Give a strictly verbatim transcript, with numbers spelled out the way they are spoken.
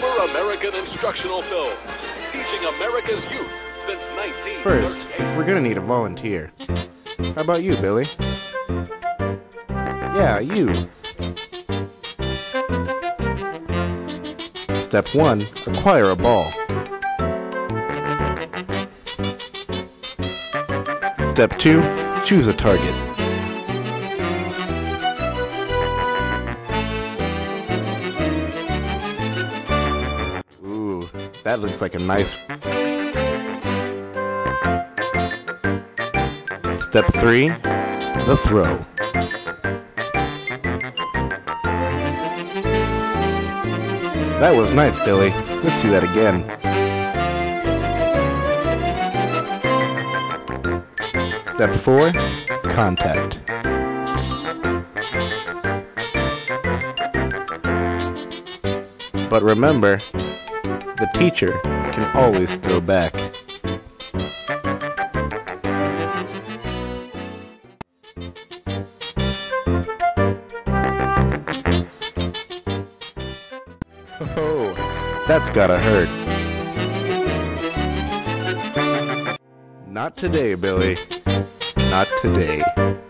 Super American instructional film, teaching America's youth since nineteen thirty-eight. First, we're gonna need a volunteer. How about you, Billy? Yeah, you. Step one, acquire a ball. Step two, choose a target. Ooh, that looks like a nice... Step three, the throw. That was nice, Billy. Let's see that again. Step four, contact. But remember, the teacher can always throw back. Oh, that's gotta hurt. Not today, Billy. Not today.